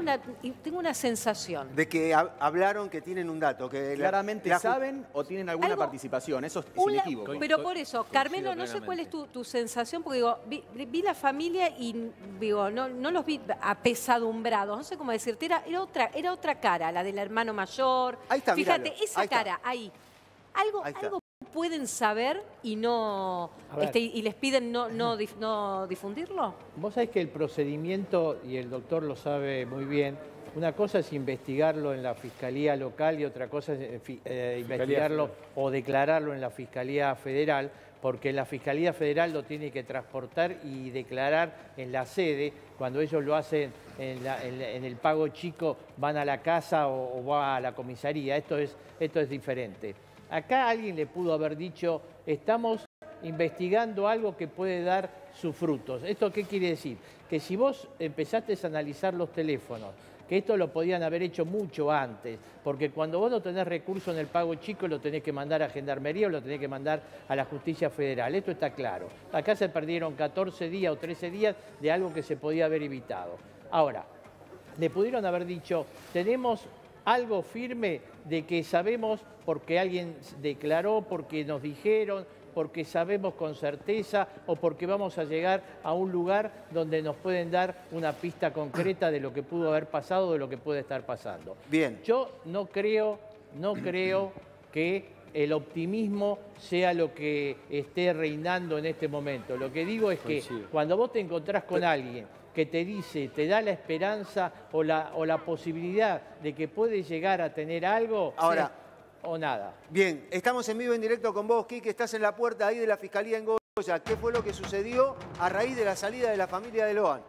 tengo una sensación. De que hablaron que tienen un dato. Que claramente saben o tienen alguna participación, eso es inequívoco. Pero por eso, Carmelo, no sé cuál es tu sensación, porque digo, vi la familia y digo, no los vi apesadumbrados, no sé cómo decirte, era otra cara, la del hermano mayor. Ahí está, fíjate, míralo. esa cara, ahí. Algo pueden saber y no y les piden no difundirlo. Vos sabés que el procedimiento, y el doctor lo sabe muy bien, una cosa es investigarlo en la Fiscalía Local y otra cosa es investigarlo o declararlo en la Fiscalía Federal, porque en la Fiscalía Federal lo tiene que transportar y declarar en la sede. Cuando ellos lo hacen en el pago chico, van a la casa o va a la comisaría. Esto es diferente. Acá alguien le pudo haber dicho, estamos investigando algo que puede dar sus frutos. ¿Esto qué quiere decir? Que si vos empezaste a analizar los teléfonos, que esto lo podían haber hecho mucho antes, porque cuando vos no tenés recursos en el pago chico, lo tenés que mandar a Gendarmería o lo tenés que mandar a la Justicia Federal. Esto está claro. Acá se perdieron 14 días o 13 días de algo que se podía haber evitado. Ahora, le pudieron haber dicho, tenemos algo firme de que sabemos porque alguien declaró, porque nos dijeron, porque sabemos con certeza o porque vamos a llegar a un lugar donde nos pueden dar una pista concreta de lo que pudo haber pasado o de lo que puede estar pasando. Bien. Yo no creo que el optimismo sea lo que esté reinando en este momento. Lo que digo es que cuando vos te encontrás con alguien que te dice, te da la esperanza o la posibilidad de que puede llegar a tener algo, ahora, o nada. Bien, estamos en vivo, en directo con vos, Quique, estás en la puerta ahí de la Fiscalía en Goya. ¿Qué fue lo que sucedió a raíz de la salida de la familia de Loan?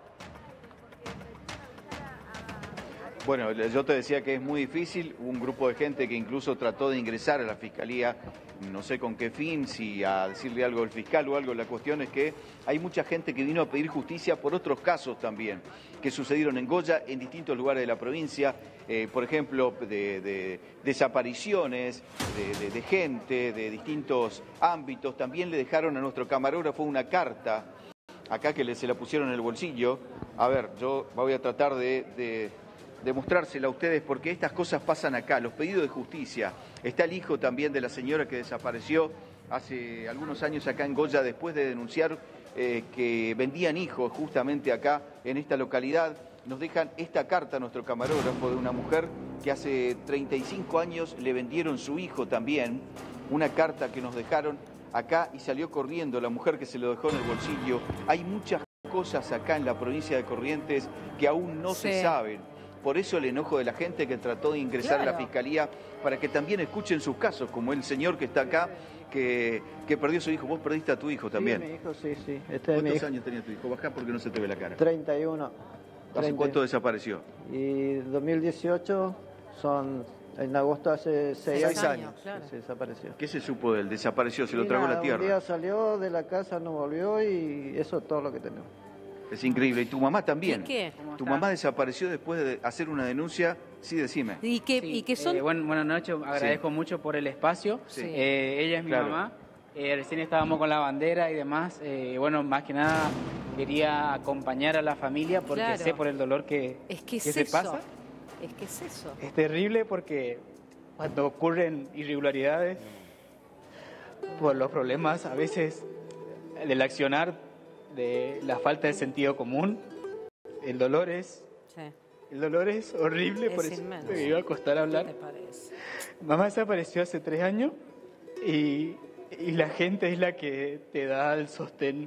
Bueno, yo te decía que es muy difícil, un grupo de gente que incluso trató de ingresar a la Fiscalía, no sé con qué fin, si a decirle algo al fiscal o algo. La cuestión es que hay mucha gente que vino a pedir justicia por otros casos también, que sucedieron en Goya, en distintos lugares de la provincia, por ejemplo, de desapariciones, de gente, de distintos ámbitos. También le dejaron a nuestro camarógrafo una carta, acá que se la pusieron en el bolsillo. A ver, yo voy a tratar de demostrársela a ustedes, porque estas cosas pasan acá, los pedidos de justicia. Está el hijo también de la señora que desapareció hace algunos años acá en Goya después de denunciar que vendían hijos justamente acá en esta localidad. Nos dejan esta carta a nuestro camarógrafo de una mujer que hace 35 años le vendieron su hijo también, una carta que nos dejaron acá y salió corriendo la mujer que se lo dejó en el bolsillo. Hay muchas cosas acá en la provincia de Corrientes que aún no se saben. Por eso el enojo de la gente que trató de ingresar a la Fiscalía, para que también escuchen sus casos, como el señor que está acá, que perdió a su hijo. Vos perdiste a tu hijo también. Sí, mi hijo, sí. ¿Cuántos años tenía tu hijo? Bajá porque no se te ve la cara. 31. ¿Hace cuánto desapareció? Y 2018 en agosto hace 6 años. Claro. Se desapareció. ¿Qué se supo de él? Desapareció, se lo tragó la tierra. Un día salió de la casa, no volvió y eso es todo lo que tenemos. Es increíble. Y tu mamá también. ¿Qué? Tu mamá desapareció después de hacer una denuncia. Sí, decime. ¿Y qué son? Buenas noches, agradezco mucho por el espacio. Sí. Ella es mi mamá. Recién estábamos con la bandera y demás. Bueno, más que nada quería acompañar a la familia porque sé por el dolor que se pasa. Es que es eso. Es terrible porque cuando ocurren irregularidades, por los problemas a veces del accionar, de la falta de sentido común, el dolor es horrible, por eso me iba a costar hablar. ¿Qué te parece? Mamá desapareció hace 3 años y la gente es la que te da el sostén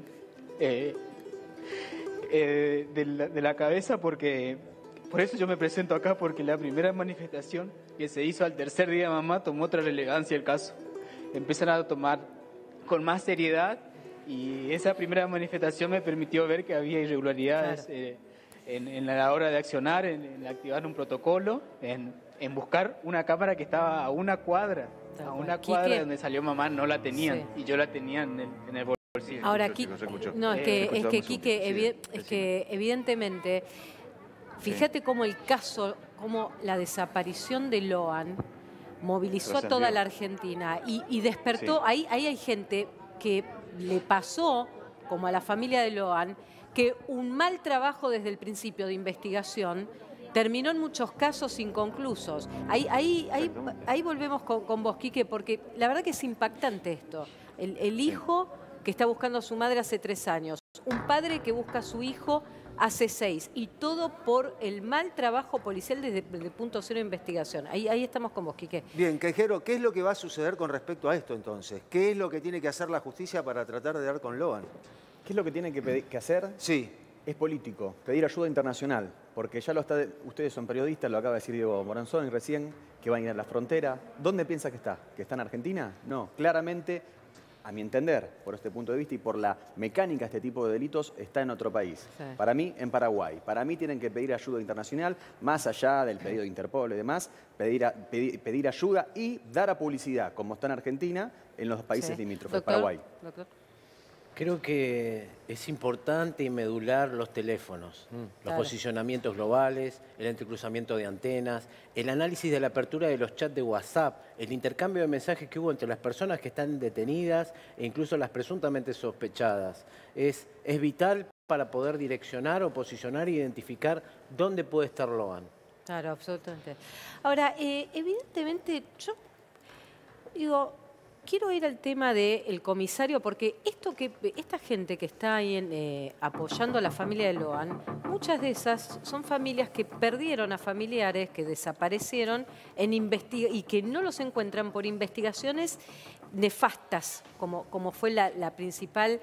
de la cabeza, porque por eso yo me presento acá, porque la primera manifestación que se hizo al tercer día de mamá tomó otra relevancia el caso. Empiezan a tomar con más seriedad. Y esa primera manifestación me permitió ver que había irregularidades en la hora de accionar, en activar un protocolo, en buscar una cámara que estaba a una cuadra, de donde salió mamá, no la tenían, y yo la tenía en el bolsillo. Ahora, Quique, evidentemente, fíjate cómo el caso, cómo la desaparición de Loan movilizó a toda la Argentina y despertó, ahí hay gente que le pasó, como a la familia de Loan, que un mal trabajo desde el principio de investigación terminó en muchos casos inconclusos. Ahí volvemos con vos, Quique, porque la verdad que es impactante esto. El hijo que está buscando a su madre hace 3 años, un padre que busca a su hijo hace 6, y todo por el mal trabajo policial desde el punto cero de investigación. Ahí estamos con vos, Quique. Bien, Quejero, ¿qué es lo que va a suceder con respecto a esto entonces? ¿Qué es lo que tiene que hacer la justicia para tratar de dar con Loan? ¿Qué es lo que tiene que hacer? Sí. Es político, pedir ayuda internacional, porque ya lo está, ustedes son periodistas, lo acaba de decir Diego Moranzoni recién, que van a ir a la frontera. ¿Dónde piensa que está? ¿Que está en Argentina? No, claramente, a mi entender, por este punto de vista y por la mecánica de este tipo de delitos, está en otro país. Sí. Para mí, en Paraguay. Para mí tienen que pedir ayuda internacional, más allá del pedido de Interpol y demás, pedir ayuda y dar a publicidad, como está en Argentina, en los países limítrofes, Paraguay. Doctor. Creo que es importante y medular los teléfonos, los posicionamientos globales, el entrecruzamiento de antenas, el análisis de la apertura de los chats de WhatsApp, el intercambio de mensajes que hubo entre las personas que están detenidas e incluso las presuntamente sospechadas. Es vital para poder direccionar o posicionar e identificar dónde puede estar Loan. Claro, absolutamente. Ahora, evidentemente, yo digo, quiero ir al tema del comisario, porque esta gente que está ahí apoyando a la familia de Loan, muchas de esas son familias que perdieron a familiares, que desaparecieron y que no los encuentran por investigaciones nefastas, como fue la principal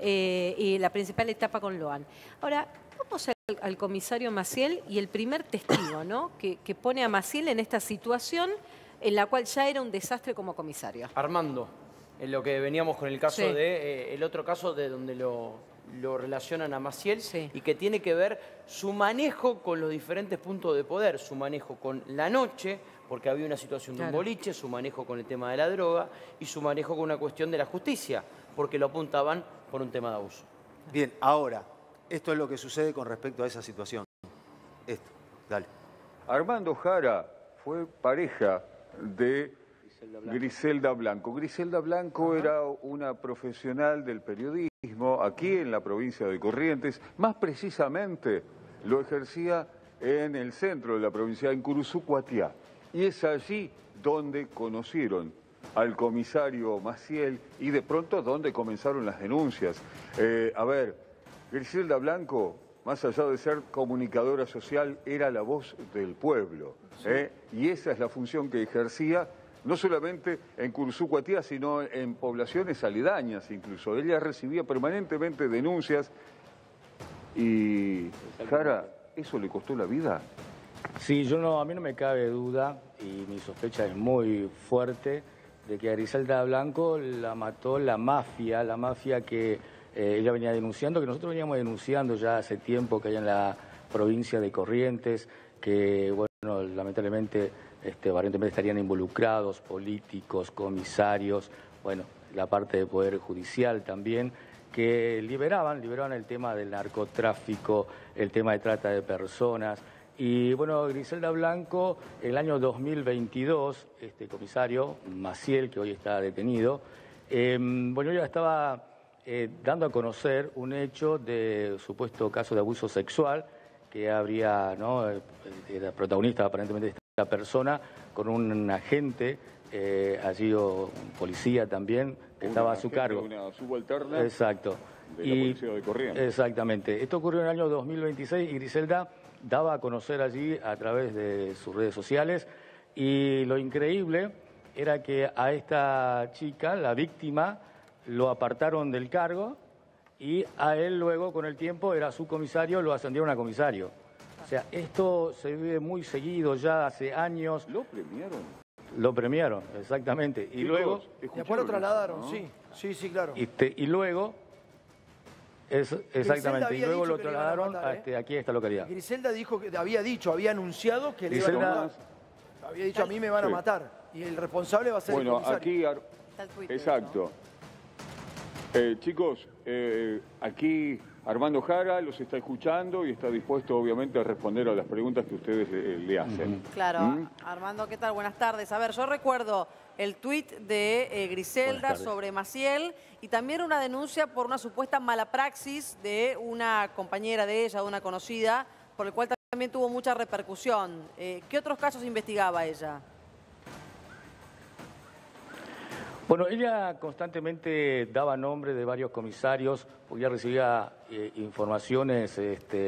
etapa con Loan. Ahora, vamos al comisario Maciel y el primer testigo, ¿no?, que pone a Maciel en esta situación en la cual ya era un desastre como comisario. Armando, en lo que veníamos con el caso el otro caso de donde lo relacionan a Maciel, y que tiene que ver su manejo con los diferentes puntos de poder, su manejo con la noche, porque había una situación de un boliche, su manejo con el tema de la droga y su manejo con una cuestión de la justicia, porque lo apuntaban por un tema de abuso. Bien, ahora, esto es lo que sucede con respecto a esa situación. Esto, dale. Armando Jara fue pareja de Griselda Blanco. Griselda Blanco era una profesional del periodismo aquí en la provincia de Corrientes. Más precisamente lo ejercía en el centro de la provincia, en Curuzú-Cuatiá. Y es allí donde conocieron al comisario Maciel y de pronto donde comenzaron las denuncias. A ver, Griselda Blanco, más allá de ser comunicadora social, era la voz del pueblo. Y esa es la función que ejercía, no solamente en Curuzú-Cuatiá, sino en poblaciones aledañas incluso. Ella recibía permanentemente denuncias y, Jara, ¿eso le costó la vida? Sí, a mí no me cabe duda, y mi sospecha es muy fuerte, de que a Griselda Blanco la mató la mafia que ella venía denunciando, que nosotros veníamos denunciando ya hace tiempo, que hay en la provincia de Corrientes, que, bueno, lamentablemente, aparentemente estarían involucrados políticos, comisarios, bueno, la parte del Poder Judicial también, que liberaban el tema del narcotráfico, el tema de trata de personas. Y bueno, Griselda Blanco, el año 2022, este comisario Maciel, que hoy está detenido, bueno, ella estaba dando a conocer un hecho de supuesto caso de abuso sexual, que habría, ¿no?, era protagonista aparentemente de esta persona, con un agente, allí un policía también, que estaba a su cargo. Una subalterna. Exacto. De la policía de Corrientes. Exactamente. Esto ocurrió en el año 2026 y Griselda daba a conocer allí a través de sus redes sociales, y lo increíble era que a esta chica, la víctima, lo apartaron del cargo y a él luego, con el tiempo, era su comisario, lo ascendieron a comisario. O sea, esto se vive muy seguido ya hace años. ¿Lo premiaron? Lo premiaron, exactamente. Y luego... Después lo trasladaron, ¿no? Sí, claro. Y luego... exactamente, y luego lo trasladaron aquí a esta localidad. Griselda dijo que había anunciado que le iban a matar. Había dicho, a mí me van a matar. Y el responsable va a ser el comisario. Aquí, exacto. Chicos, aquí Armando Jara los está escuchando y está dispuesto, obviamente, a responder a las preguntas que ustedes le hacen. Claro. Armando, ¿qué tal? Buenas tardes. A ver, yo recuerdo el tuit de Griselda sobre Maciel y también una denuncia por una supuesta mala praxis de una compañera de ella, de una conocida, por el cual también tuvo mucha repercusión. ¿Qué otros casos investigaba ella? Bueno, ella constantemente daba nombre de varios comisarios, porque ella recibía informaciones,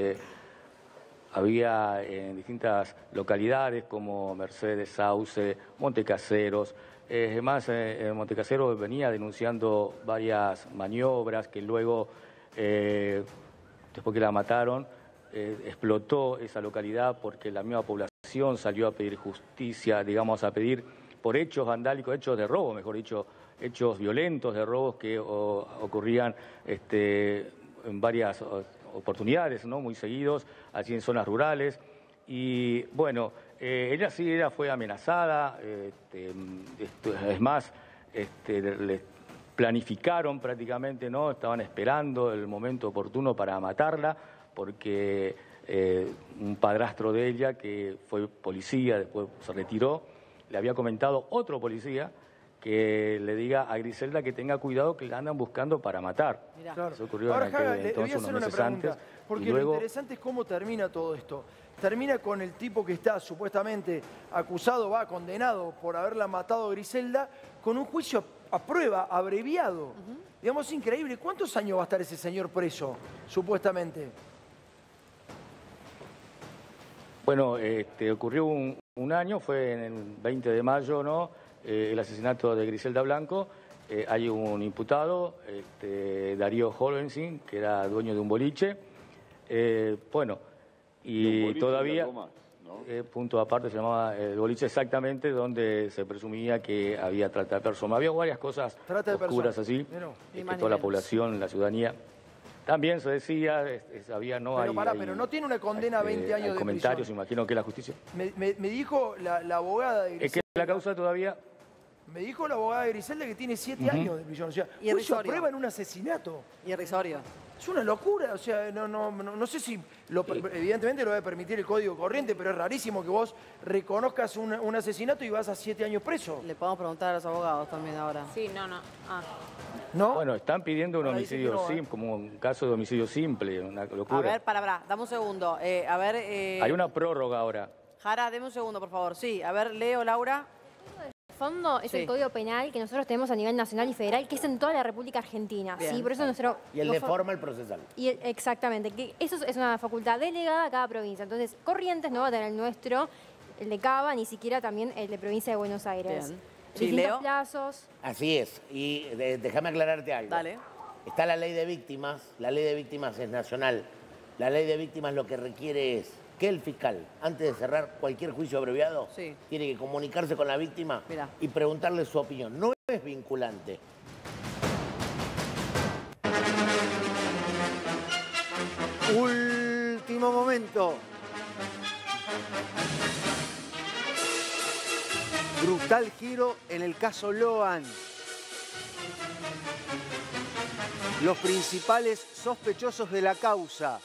había en distintas localidades como Mercedes, Sauce, Montecaseros. Además, en Montecaseros venía denunciando varias maniobras que luego, después que la mataron, explotó esa localidad porque la misma población salió a pedir justicia, digamos, a pedir por hechos vandálicos, hechos de robo, mejor dicho, hechos violentos de robos que ocurrían en varias oportunidades, ¿no? Muy seguidos, allí en zonas rurales. Y bueno, ella fue amenazada, es más, le planificaron prácticamente, ¿no? Estaban esperando el momento oportuno para matarla, porque un padrastro de ella, que fue policía, después se retiró, le había comentado otro policía que le diga a Griselda que tenga cuidado, que la andan buscando para matar. Claro. Eso ocurrió Ahora, en aquel Jaga, le voy a entonces, hacer unos una meses pregunta, antes. porque Y luego, lo interesante es cómo termina todo esto. Termina con el tipo que está supuestamente acusado, condenado por haberla matado a Griselda, con un juicio a prueba, abreviado. Digamos, es increíble. ¿Cuántos años va a estar ese señor preso, supuestamente? bueno, ocurrió un año, fue en el 20 de mayo, ¿no? El asesinato de Griselda Blanco. Hay un imputado, Darío Holensing, que era dueño de un boliche. Bueno, y boliche todavía, más, ¿no? Punto aparte, se llamaba el boliche exactamente, donde se presumía que había trata de personas. Había varias cosas oscuras así, que toda la población, la ciudadanía. También se decía, había, no pero hay... pero no tiene una condena a 20 años de comentarios, prisión. imagino que la justicia... Me dijo la abogada de Griselda... Es que la causa todavía... Me dijo la abogada de Griselda que tiene 7 años de prisión. O sea, juicio a prueba en un asesinato. Y irrisorio. Es una locura. O sea, no sé si... evidentemente lo debe permitir el Código Corriente, pero es rarísimo que vos reconozcas un asesinato y vas a 7 años preso. Le podemos preguntar a los abogados también ahora. Sí, no. ¿No? Bueno, están pidiendo un homicidio simple, como un caso de homicidio simple, una locura. A ver, dame un segundo. Hay una prórroga ahora. Jara, deme un segundo, por favor. Sí, a ver, Leo, Laura. El fondo es el Código Penal que nosotros tenemos a nivel nacional y federal, que es en toda la República Argentina. ¿Sí? Por eso y el de forma, el procesal. Exactamente, que eso es una facultad delegada a cada provincia. Entonces, Corrientes no va a tener el nuestro, el de Cava, ni siquiera también el de provincia de Buenos Aires. Bien. Distintos plazos. Así es. Y déjame aclararte algo. Dale. Está la ley de víctimas. La ley de víctimas es nacional. La ley de víctimas lo que requiere es que el fiscal, antes de cerrar cualquier juicio abreviado, tiene que comunicarse con la víctima y preguntarle su opinión. No es vinculante. Último momento. Brutal giro en el caso Loan. Los principales sospechosos de la causa.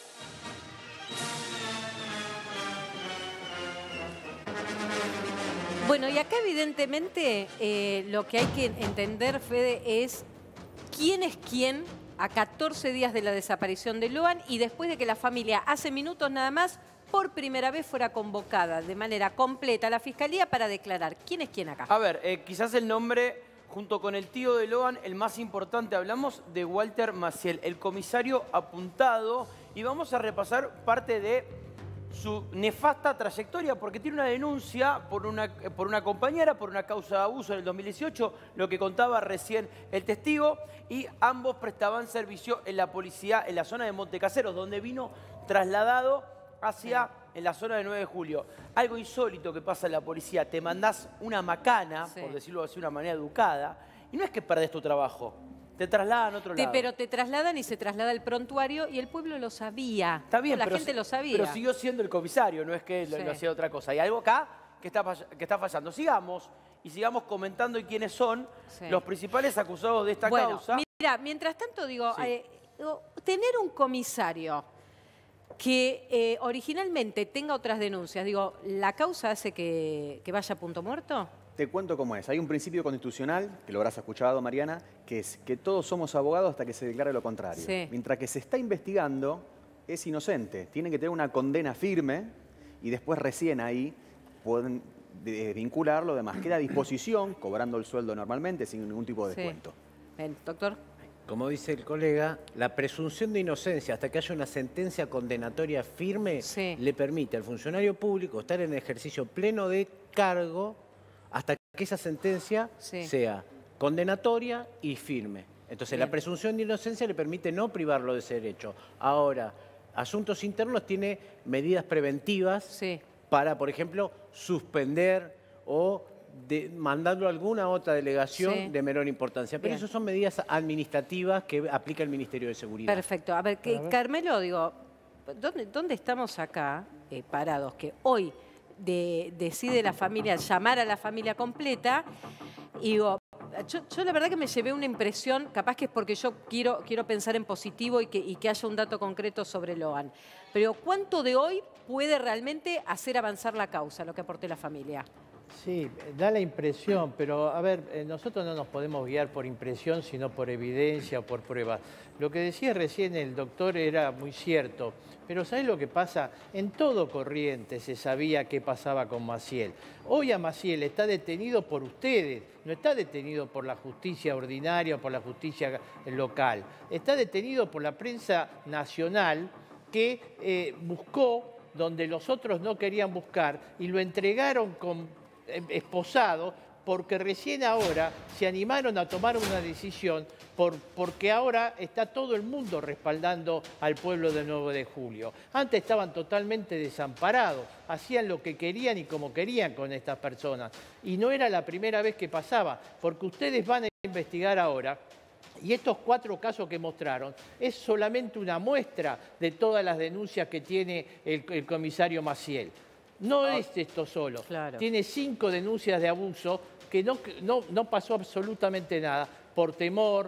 Bueno, y acá evidentemente lo que hay que entender, Fede, es quién es quién a 14 días de la desaparición de Loan y después de que la familia hace minutos nada más por primera vez fuera convocada de manera completa a la Fiscalía para declarar quién es quién acá. A ver, quizás el nombre, junto con el tío de Loan, el más importante, hablamos de Walter Maciel, el comisario apuntado, y vamos a repasar parte de su nefasta trayectoria, porque tiene una denuncia por una compañera, por una causa de abuso en el 2018, lo que contaba recién el testigo, y ambos prestaban servicio en la policía en la zona de Montecaseros, donde vino trasladado hacia en la zona de 9 de julio. Algo insólito que pasa en la policía, te mandás una macana, por decirlo así de una manera educada, y no es que perdés tu trabajo, te trasladan a otro lado. Pero te trasladan y se traslada el prontuario y el pueblo lo sabía. Está bien, la gente lo sabía. Pero siguió siendo el comisario, no es que lo hacía otra cosa. Hay algo acá que está fallando. Sigamos comentando quiénes son los principales acusados de esta causa. Mira, mientras tanto digo, tener un comisario que originalmente tenga otras denuncias, digo, ¿la causa hace que vaya a punto muerto? Te cuento cómo es. Hay un principio constitucional, que lo habrás escuchado, Mariana, que es que todos somos abogados hasta que se declare lo contrario. Sí. Mientras que se está investigando, es inocente. Tiene que tener una condena firme y después recién ahí pueden vincularlo, además queda a disposición, cobrando el sueldo normalmente, sin ningún tipo de descuento. Bien, doctor. Como dice el colega, la presunción de inocencia hasta que haya una sentencia condenatoria firme le permite al funcionario público estar en ejercicio pleno de cargo hasta que esa sentencia sea condenatoria y firme. Entonces la presunción de inocencia le permite no privarlo de ese derecho. Ahora, Asuntos Internos tiene medidas preventivas para, por ejemplo, suspender o mandarlo a alguna otra delegación de menor importancia. Pero eso son medidas administrativas que aplica el Ministerio de Seguridad. Perfecto. A ver, Carmelo, digo, ¿dónde estamos acá parados? Que hoy decide la familia llamar a la familia completa y digo, yo la verdad que me llevé una impresión, capaz que es porque yo quiero pensar en positivo y que haya un dato concreto sobre Loan. Pero ¿cuánto de hoy puede realmente hacer avanzar la causa, lo que aporte la familia? Sí, da la impresión, pero a ver, nosotros no nos podemos guiar por impresión, sino por evidencia o por pruebas. Lo que decía recién el doctor era muy cierto, pero ¿sabés lo que pasa? En todo Corrientes se sabía qué pasaba con Maciel. Hoy a Maciel está detenido por ustedes, no está detenido por la justicia ordinaria o por la justicia local. Está detenido por la prensa nacional que buscó donde los otros no querían buscar y lo entregaron esposado porque recién ahora se animaron a tomar una decisión porque ahora está todo el mundo respaldando al pueblo de 9 de julio. Antes estaban totalmente desamparados, hacían lo que querían y como querían con estas personas. Y no era la primera vez que pasaba, porque ustedes van a investigar ahora. Y estos 4 casos que mostraron es solamente una muestra de todas las denuncias que tiene el comisario Maciel. No es esto solo. Claro. Tiene 5 denuncias de abuso que no pasó absolutamente nada por temor,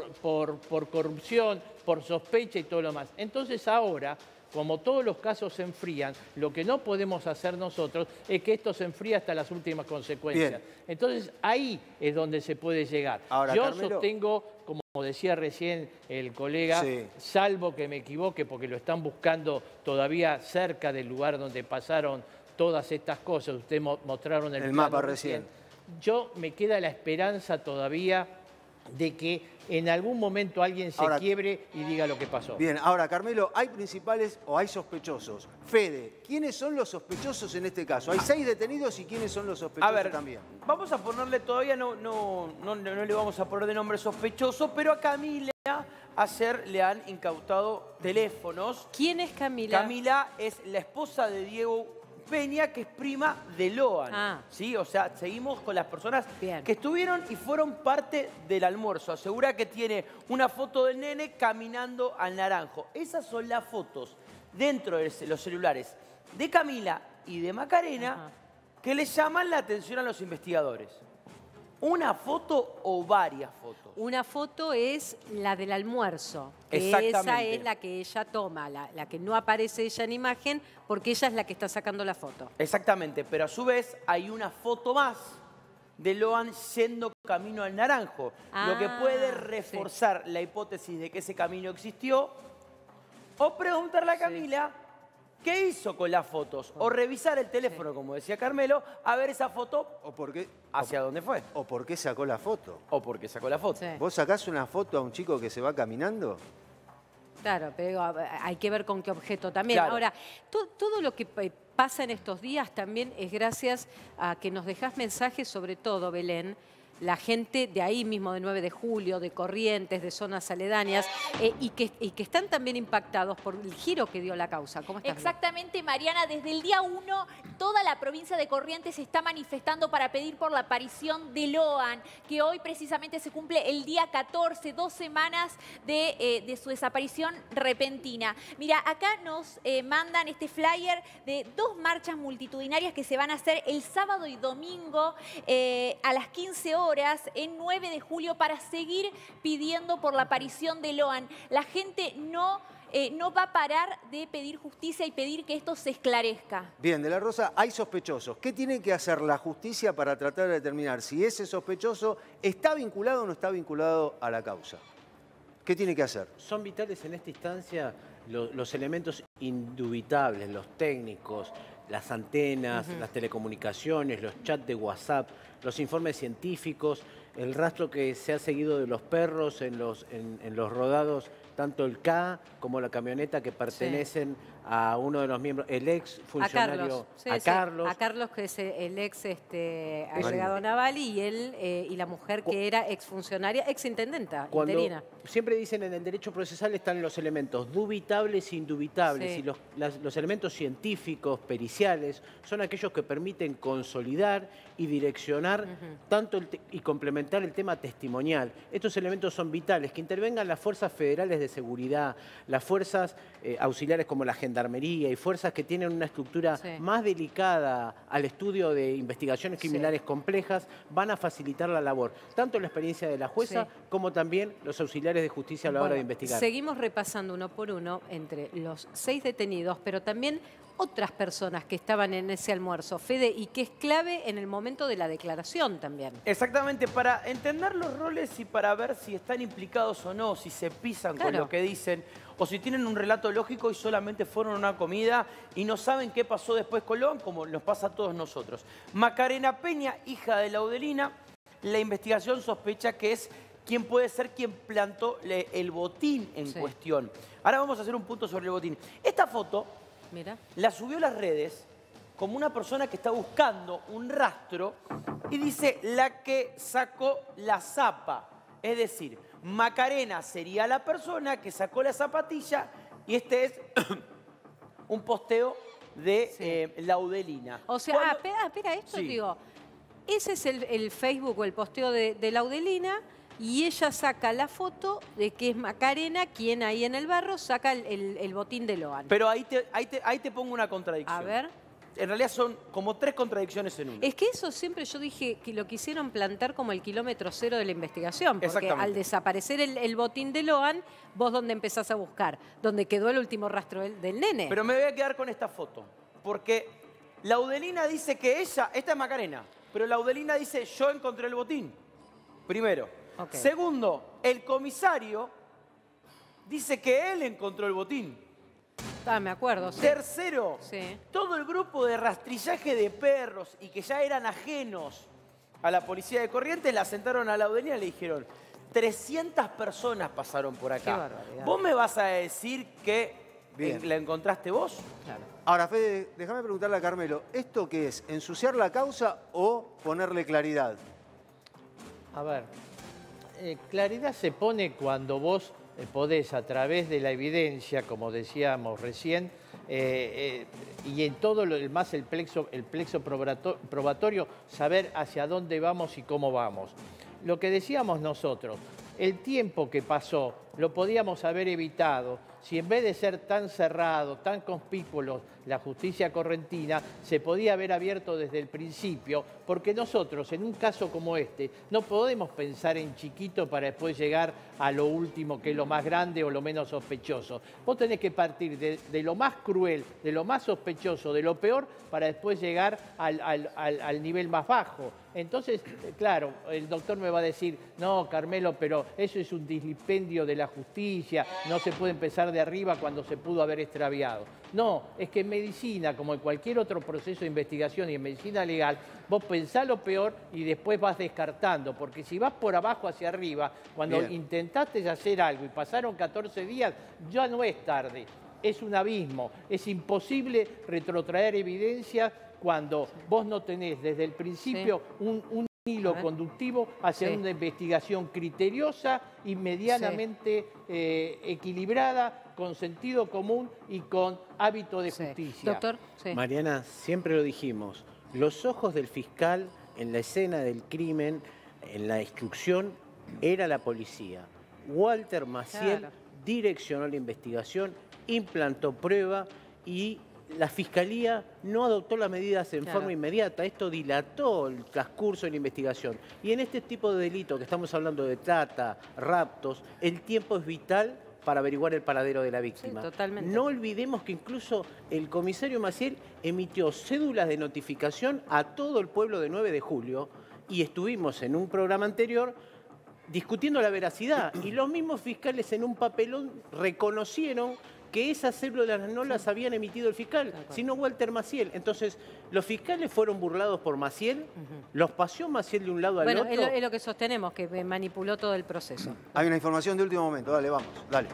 por corrupción, por sospecha y todo lo más. Entonces ahora, como todos los casos se enfrían, lo que no podemos hacer nosotros es que esto se enfríe hasta las últimas consecuencias. Bien. Entonces ahí es donde se puede llegar. Ahora, yo sostengo, como decía recién el colega, salvo que me equivoque porque lo están buscando todavía cerca del lugar donde pasaron todas estas cosas. Ustedes mostraron el mapa recién. Yo me queda la esperanza todavía de que en algún momento alguien se quiebre y diga lo que pasó. Bien, ahora, Carmelo, ¿hay principales o hay sospechosos? Fede, ¿quiénes son los sospechosos en este caso? Hay 6 detenidos y ¿quiénes son los sospechosos también? Vamos a ponerle todavía, no le vamos a poner de nombre sospechoso, pero a Camila ayer le han incautado teléfonos. ¿Quién es Camila? Camila es la esposa de Diego Peña, que es prima de Loan. ¿Sí? O sea, seguimos con las personas que estuvieron y fueron parte del almuerzo. Asegura que tiene una foto del nene caminando al Naranjo. Esas son las fotos dentro de los celulares de Camila y de Macarena que le llaman la atención a los investigadores. ¿Una foto o varias fotos? Una foto es la del almuerzo. Que esa es la que ella toma, la que no aparece ella en imagen, porque ella es la que está sacando la foto. Exactamente, pero a su vez hay una foto más de Loan yendo camino al Naranjo, lo que puede reforzar la hipótesis de que ese camino existió, o preguntarle a Camila qué hizo con las fotos, o revisar el teléfono, como decía Carmelo, a ver esa foto o por qué, hacia dónde fue. O por qué sacó la foto. O por qué sacó la foto. ¿Vos sacás una foto a un chico que se va caminando? Claro, pero hay que ver con qué objeto también. Claro. Ahora, todo lo que pasa en estos días también es gracias a que nos dejás mensajes, sobre todo, Belén, la gente de ahí mismo, de 9 de julio, de Corrientes, de zonas aledañas, y que están también impactados por el giro que dio la causa. ¿Cómo estás? Exactamente, Mariana. Desde el día 1, toda la provincia de Corrientes se está manifestando para pedir por la aparición de Loan, que hoy precisamente se cumple el día 14, 2 semanas de su desaparición repentina. Mira, acá nos mandan este flyer de 2 marchas multitudinarias que se van a hacer el sábado y domingo a las 15 horas en 9 de julio para seguir pidiendo por la aparición de Loan. La gente no va a parar de pedir justicia y pedir que esto se esclarezca. Bien, De la Rosa, hay sospechosos. ¿Qué tiene que hacer la justicia para tratar de determinar si ese sospechoso está vinculado o no está vinculado a la causa? ¿Qué tiene que hacer? Son vitales en esta instancia los elementos indubitables, los técnicos, las antenas, las telecomunicaciones, los chats de WhatsApp, los informes científicos, el rastro que se ha seguido de los perros en los rodados, tanto el K como la camioneta que pertenecen a uno de los miembros, el ex funcionario, a Carlos, que es el ex allegado naval, y él y la mujer que era ex funcionaria, ex intendenta, interina. Siempre dicen en el derecho procesal están los elementos dubitables e indubitables, y los elementos científicos, periciales, son aquellos que permiten consolidar y direccionar tanto y complementar el tema testimonial. Estos elementos son vitales, que intervengan las fuerzas federales de seguridad, las fuerzas auxiliares como la Gendarmería y fuerzas que tienen una estructura más delicada al estudio de investigaciones criminales complejas, van a facilitar la labor, tanto la experiencia de la jueza como también los auxiliares de justicia a la hora de investigar. Seguimos repasando uno por uno entre los 6 detenidos, pero también otras personas que estaban en ese almuerzo, Fede, y que es clave en el momento de la declaración también. Exactamente, para entender los roles y para ver si están implicados o no, si se pisan con lo que dicen, o si tienen un relato lógico y solamente fueron a una comida y no saben qué pasó después con Loan, como nos pasa a todos nosotros. Macarena Peña, hija de Laudelina, la investigación sospecha que es quien puede ser quien plantó el botín en cuestión. Ahora vamos a hacer un punto sobre el botín. Esta foto la subió a las redes como una persona que está buscando un rastro y dice la que sacó la zapa. Es decir, Macarena sería la persona que sacó la zapatilla y este es un posteo de Laudelina. O sea, espera esto, digo, ese es el Facebook o el posteo de Laudelina, y ella saca la foto de que es Macarena quien ahí en el barro saca el botín de Loan. Pero ahí te pongo una contradicción. A ver. En realidad son como 3 contradicciones en una. Es que eso siempre yo dije que lo quisieron plantar como el kilómetro cero de la investigación. Porque al desaparecer el botín de Loan, vos dónde empezás a buscar, donde quedó el último rastro del nene. Pero me voy a quedar con esta foto. Porque Laudelina dice que esta es Macarena, pero Laudelina dice yo encontré el botín. Primero. Segundo, el comisario dice que él encontró el botín. Me acuerdo, Tercero, todo el grupo de rastrillaje de perros y que ya eran ajenos a la policía de Corrientes la sentaron a Laudelina y le dijeron 300 personas pasaron por acá. Qué barbaridad. ¿Vos me vas a decir que la encontraste vos? Claro. Ahora, Fede, déjame preguntarle a Carmelo, ¿esto qué es? ¿Ensuciar la causa o ponerle claridad? A ver, claridad se pone cuando vos podés, a través de la evidencia, como decíamos recién, y en todo lo demás el plexo probatorio, saber hacia dónde vamos y cómo vamos. Lo que decíamos nosotros, el tiempo que pasó lo podíamos haber evitado si en vez de ser tan cerrado, tan conspicuo la justicia correntina, se podía haber abierto desde el principio, porque nosotros, en un caso como este, no podemos pensar en chiquito para después llegar a lo último, que es lo más grande o lo menos sospechoso. Vos tenés que partir de lo más cruel, de lo más sospechoso, de lo peor, para después llegar al nivel más bajo. Entonces, claro, el doctor me va a decir, no, Carmelo, pero eso es un dislipendio de la justicia, no se puede empezar de arriba cuando se pudo haber extraviado. No, es que en medicina, como en cualquier otro proceso de investigación y en medicina legal, vos pensás lo peor y después vas descartando, porque si vas por abajo hacia arriba, cuando intentaste hacer algo y pasaron 14 días, ya no es tarde, es un abismo, es imposible retrotraer evidencia cuando vos no tenés desde el principio un hilo conductivo hacia una investigación criteriosa y medianamente equilibrada, con sentido común y con hábito de justicia. Doctor. Mariana, siempre lo dijimos, los ojos del fiscal en la escena del crimen, en la instrucción, era la policía. Walter Maciel direccionó la investigación, implantó prueba y la Fiscalía no adoptó las medidas en forma inmediata. Esto dilató el transcurso de la investigación. Y en este tipo de delitos que estamos hablando de trata, raptos, el tiempo es vital para averiguar el paradero de la víctima. Totalmente. No olvidemos que incluso el comisario Maciel emitió cédulas de notificación a todo el pueblo de 9 de julio y estuvimos en un programa anterior discutiendo la veracidad y los mismos fiscales en un papelón reconocieron que esas células no las habían emitido el fiscal, sino Walter Maciel. Entonces, los fiscales fueron burlados por Maciel, los paseó Maciel de un lado al otro. Bueno, es lo que sostenemos, que manipuló todo el proceso. Hay una información de último momento, dale, vamos, dale.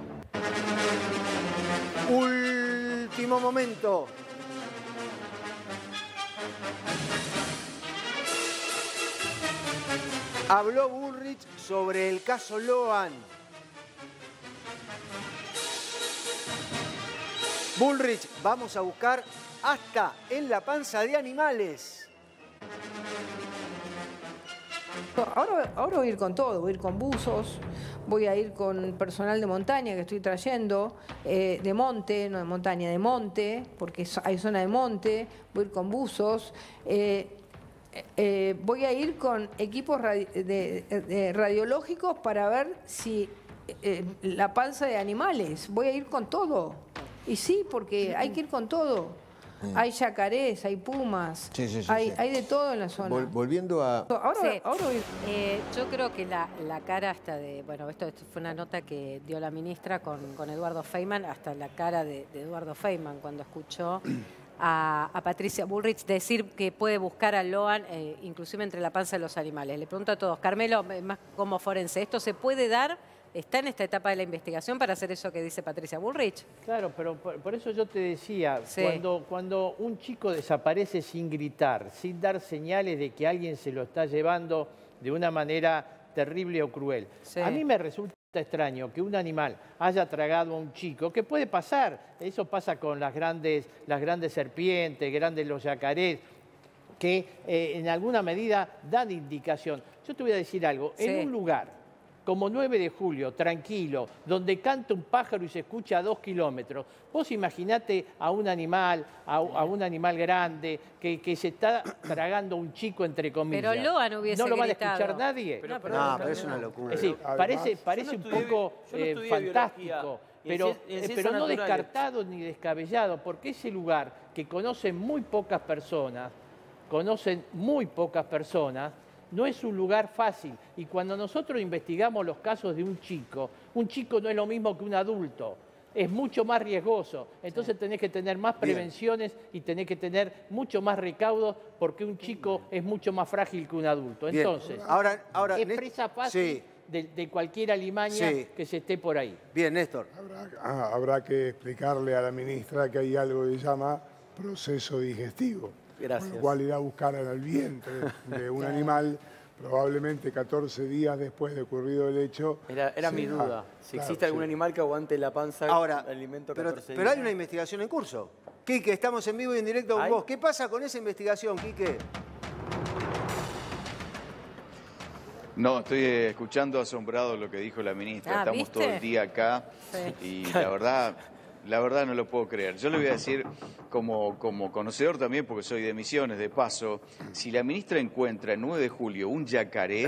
Último momento. Habló Bullrich sobre el caso Lohan. Bullrich, vamos a buscar hasta en la panza de animales. Ahora voy a ir con todo, voy a ir con buzos, voy a ir con personal de montaña que estoy trayendo, de monte, no de montaña, de monte, porque hay zona de monte, voy a ir con buzos, voy a ir con equipos radiológicos para ver si la panza de animales, voy a ir con todo. Y sí, porque hay que ir con todo. Hay yacarés, hay pumas, hay de todo en la zona. Volviendo a... Ahora yo creo que la cara hasta de... Bueno, esto fue una nota que dio la ministra con Eduardo Feynman, hasta la cara de Eduardo Feynman cuando escuchó a Patricia Bullrich decir que puede buscar a Lohan, inclusive entre la panza de los animales. Le pregunto a todos, Carmelo, más como forense, ¿esto se puede dar? ¿Está en esta etapa de la investigación para hacer eso que dice Patricia Bullrich? Claro, pero por eso yo te decía, cuando un chico desaparece sin gritar, sin dar señales de que alguien se lo está llevando de una manera terrible o cruel, a mí me resulta extraño que un animal haya tragado a un chico, que puede pasar, eso pasa con las grandes serpientes, los yacarés, que en alguna medida dan indicación. Yo te voy a decir algo, en un lugar como 9 de julio, tranquilo, donde canta un pájaro y se escucha a 2 kilómetros. Vos imaginate a un animal, grande, que se está tragando un chico, entre comillas. Pero Lohan hubiese ¿No lo va a gritado. escuchar nadie? Pero es una locura. Es decir, parece un poco fantástico, pero no descartado ni descabellado, porque ese lugar que conocen muy pocas personas, no es un lugar fácil. Y cuando nosotros investigamos los casos de un chico no es lo mismo que un adulto. Es mucho más riesgoso. Entonces tenés que tener más prevenciones y tenés que tener mucho más recaudos porque un chico es mucho más frágil que un adulto. Entonces, ahora, es presa fácil de cualquier alimaña que se esté por ahí. Bien, Néstor. Habrá que explicarle a la ministra que hay algo que se llama proceso digestivo. Gracias. Con lo cual irá a buscar en el vientre de un animal, probablemente 14 días después de ocurrido el hecho. Era mi duda, si existe algún animal que aguante la panza alimento 14 días. Pero hay una investigación en curso. Quique, estamos en vivo y en directo con vos. ¿Qué pasa con esa investigación, Quique? No, estoy escuchando asombrado lo que dijo la ministra. Estamos ¿viste? todo el día acá y la verdad no lo puedo creer. Yo le voy a decir, como conocedor también, porque soy de Misiones, de paso, si la ministra encuentra el 9 de julio un yacaré,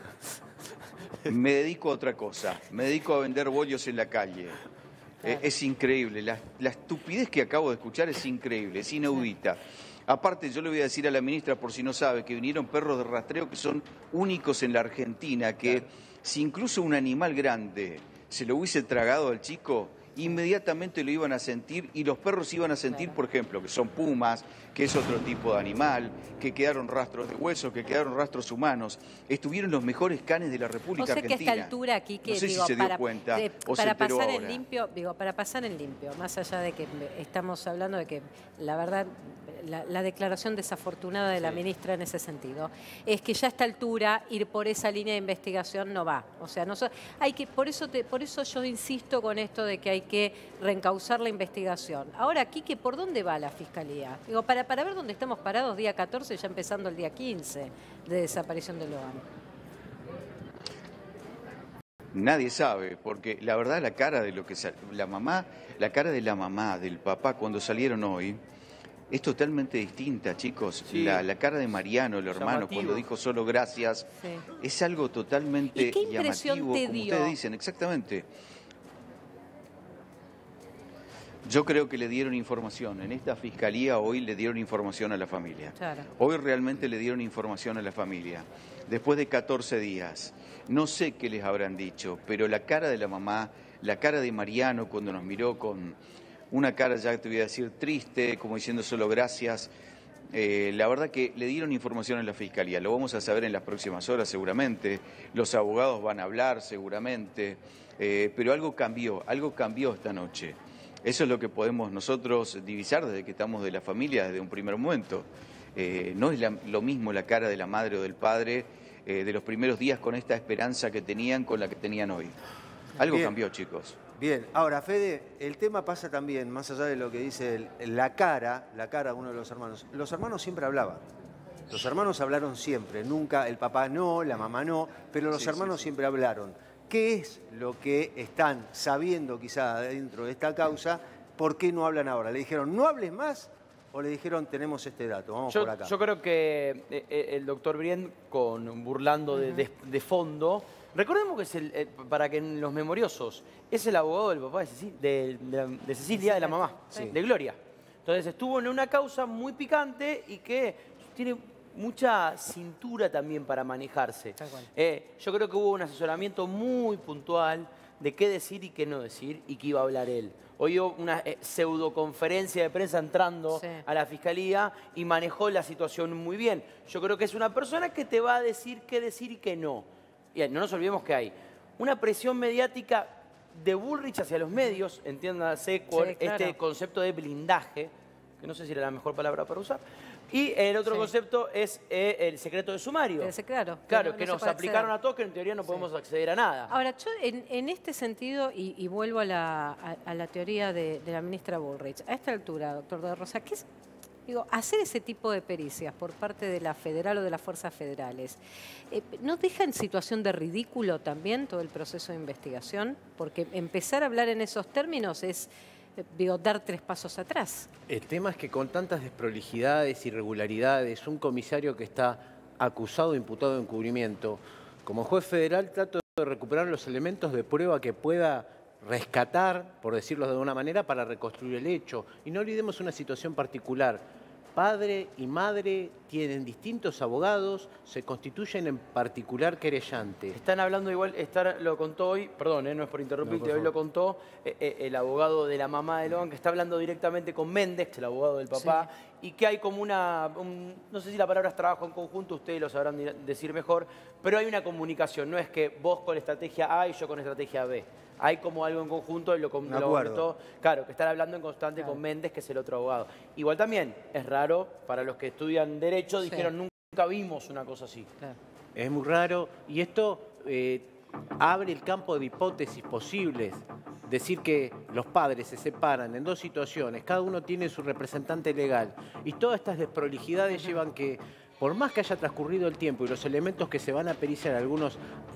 me dedico a otra cosa. Me dedico a vender bollos en la calle. Es increíble. La estupidez que acabo de escuchar es increíble, es inaudita. Aparte, yo le voy a decir a la ministra, por si no sabe, que vinieron perros de rastreo que son únicos en la Argentina, que si incluso un animal grande se lo hubiese tragado al chico, inmediatamente lo iban a sentir y los perros iban a sentir, por ejemplo, que son pumas, que es otro tipo de animal, que quedaron rastros de huesos, que quedaron rastros humanos. Estuvieron los mejores canes de la República Argentina. Que a esta altura aquí, que no sé si se dio cuenta o se para enteró pasar ahora. en limpio, para pasar en limpio, más allá de que estamos hablando de que la verdad la declaración desafortunada de la ministra en ese sentido es que ya a esta altura ir por esa línea de investigación no va. O sea, por eso yo insisto con esto de que hay que reencauzar la investigación. Ahora, Quique, ¿por dónde va la Fiscalía? Digo, para ver dónde estamos parados día 14, ya empezando el día 15 de desaparición de Lohan. Nadie sabe, porque la verdad la cara de la cara de la mamá, del papá cuando salieron hoy es totalmente distinta, chicos. Sí. La cara de Mariano, el hermano, Llamativo. cuando dijo solo gracias, es algo totalmente ¿Y qué impresión llamativo, te como dio? ustedes dicen, exactamente. Yo creo que le dieron información. En esta fiscalía hoy le dieron información a la familia. Claro. Hoy realmente le dieron información a la familia. Después de 14 días. No sé qué les habrán dicho, pero la cara de la mamá, la cara de Mariano cuando nos miró con una cara, ya te voy a decir, triste, como diciendo solo gracias. La verdad que le dieron información en la Fiscalía, lo vamos a saber en las próximas horas seguramente, los abogados van a hablar seguramente, pero algo cambió esta noche. Eso es lo que podemos nosotros divisar desde que estamos de la familia desde un primer momento. No es lo mismo la cara de la madre o del padre de los primeros días con esta esperanza que tenían con la que tenían hoy. Algo cambió, chicos. Bien, ahora, Fede, el tema pasa también, más allá de lo que dice la cara de uno de los hermanos. Los hermanos siempre hablaban. Los hermanos hablaron siempre, nunca, el papá no, la mamá no, pero los hermanos siempre hablaron. ¿Qué es lo que están sabiendo quizá dentro de esta causa? ¿Por qué no hablan ahora? ¿Le dijeron, no hables más? ¿O le dijeron, tenemos este dato, vamos por acá? Yo creo que el doctor Brien, burlando de fondo, recordemos que es para que los memoriosos, es el abogado del papá de Cecilia, de la mamá, de Gloria. Entonces estuvo en una causa muy picante y que tiene mucha cintura también para manejarse. Yo creo que hubo un asesoramiento muy puntual de qué decir y qué no decir y qué iba a hablar él. Hoy hubo una pseudoconferencia de prensa entrando a la Fiscalía y manejó la situación muy bien. Yo creo que es una persona que te va a decir qué decir y qué no. Y no nos olvidemos que hay una presión mediática de Bullrich hacia los medios, entiéndase con este concepto de blindaje, que no sé si era la mejor palabra para usar, y el otro concepto es el secreto de sumario. Claro, que nos aplicaron a todos, que en teoría no podemos acceder a nada. Ahora, yo en este sentido, y vuelvo a la teoría de la ministra Bullrich, a esta altura, doctor de Rosa, ¿qué es? Digo, hacer ese tipo de pericias por parte de la federal o de las fuerzas federales, ¿no deja en situación de ridículo también todo el proceso de investigación? Porque empezar a hablar en esos términos es, dar 3 pasos atrás. El tema es que con tantas desprolijidades, irregularidades, un comisario que está acusado, imputado de encubrimiento, como juez federal trato de recuperar los elementos de prueba que pueda rescatar, por decirlo de alguna manera, para reconstruir el hecho. Y no olvidemos una situación particular. Padre y madre tienen distintos abogados, se constituyen en particular querellante. Están hablando igual, lo contó hoy, perdón, no es por interrumpirte, hoy lo contó el abogado de la mamá de Logan, que está hablando directamente con Méndez, que es el abogado del papá, y que hay como no sé si la palabra es trabajo en conjunto, ustedes lo sabrán decir mejor, pero hay una comunicación, no es que vos con estrategia A y yo con estrategia B. Hay como algo en conjunto y lo comentó. Claro, que están hablando en constante con Méndez, que es el otro abogado. Igual también es raro, para los que estudian Derecho, dijeron nunca vimos una cosa así. Es muy raro y esto abre el campo de hipótesis posibles. Decir que los padres se separan en 2 situaciones, cada uno tiene su representante legal y todas estas desprolijidades llevan que, por más que haya transcurrido el tiempo y los elementos que se van a periciar, algunos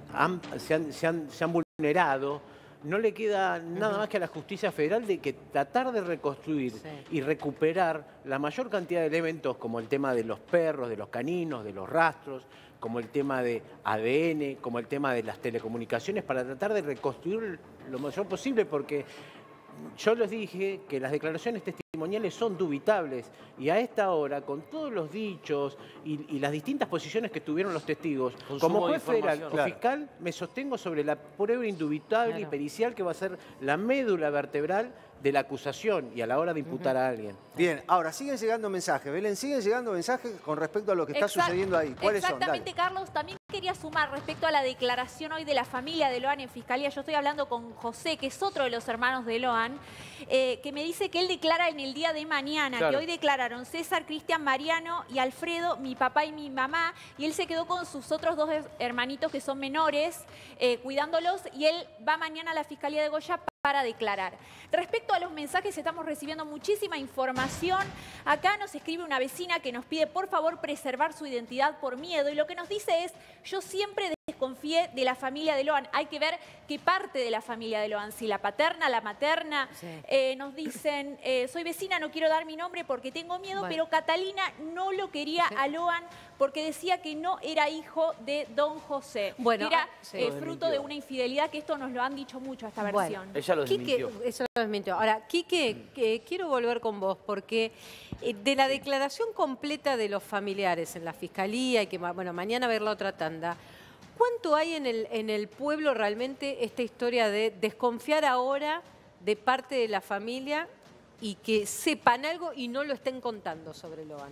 se han vulnerado, no le queda nada más que a la justicia federal de que tratar de reconstruir y recuperar la mayor cantidad de elementos, como el tema de los perros, de los caninos, de los rastros, como el tema de ADN, como el tema de las telecomunicaciones, para tratar de reconstruir lo mayor posible, porque yo les dije que las declaraciones testimoniales son dubitables y a esta hora, con todos los dichos y las distintas posiciones que tuvieron los testigos, como juez federal o fiscal, me sostengo sobre la prueba indubitable y pericial que va a ser la médula vertebral de la acusación y a la hora de imputar a alguien. Bien, ahora siguen llegando mensajes, Belén, siguen llegando mensajes con respecto a lo que está sucediendo ahí. ¿Cuáles son? Exactamente, Carlos. También quería sumar respecto a la declaración hoy de la familia de Loan en Fiscalía. Yo estoy hablando con José, que es otro de los hermanos de Loan, que me dice que él declara en el día de mañana, que hoy declararon César, Cristian, Mariano y Alfredo, mi papá y mi mamá, y él se quedó con sus otros 2 hermanitos que son menores, cuidándolos, y él va mañana a la Fiscalía de Goya para declarar. Respecto a los mensajes, estamos recibiendo muchísima información. Acá nos escribe una vecina que nos pide, por favor, preservar su identidad por miedo. Y lo que nos dice es, yo siempre desconfié de la familia de Loan. Hay que ver qué parte de la familia de Loan, si la paterna, la materna. Nos dicen, soy vecina, no quiero dar mi nombre porque tengo miedo, pero Catalina no lo quería a Loan porque decía que no era hijo de don José. Bueno, era fruto de una infidelidad, que esto nos lo han dicho mucho, esta versión. Ella lo desmintió. Eso lo desmintió. Ahora, Quique, quiero volver con vos, porque de la declaración completa de los familiares en la Fiscalía, y que mañana va a haber la otra tanda, ¿cuánto ¿Cuánto hay en el pueblo realmente esta historia de desconfiar ahora de parte de la familia y que sepan algo y no lo estén contando sobre Loan?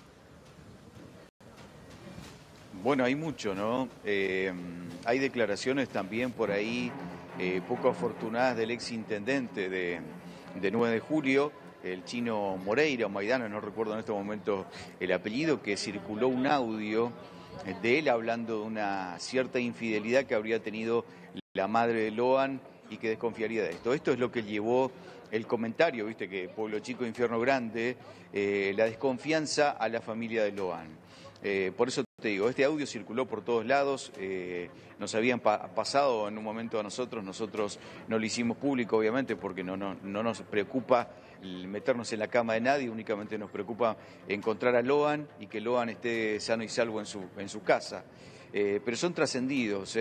Bueno, hay mucho, ¿no? Hay declaraciones también por ahí poco afortunadas del exintendente de 9 de julio, el chino Moreira o Maidana, no recuerdo en este momento el apellido, que circuló un audio de él hablando de una cierta infidelidad que habría tenido la madre de Loan y que desconfiaría de esto. Esto es lo que llevó el comentario, viste que Pueblo Chico, Infierno Grande, la desconfianza a la familia de Loan. Por eso te digo, este audio circuló por todos lados, nos habían pasado en un momento a nosotros no lo hicimos público obviamente porque no nos preocupa meternos en la cama de nadie, únicamente nos preocupa encontrar a Loan y que Loan esté sano y salvo en su casa. Pero son trascendidos,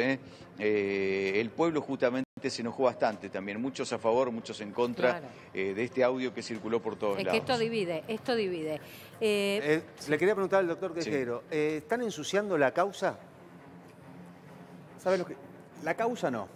el pueblo justamente se enojó bastante también, muchos a favor, muchos en contra, claro, de este audio que circuló por todos lados. Es que esto divide. Le quería preguntar al doctor Quejero, sí. ¿Están ensuciando la causa? ¿Sabe lo que? La causa no.